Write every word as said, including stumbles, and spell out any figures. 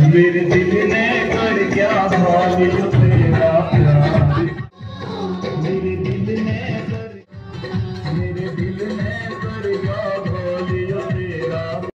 मेरे दिल ने कर क्या हाल जो तेरा प्यार, मेरे दिल ने कर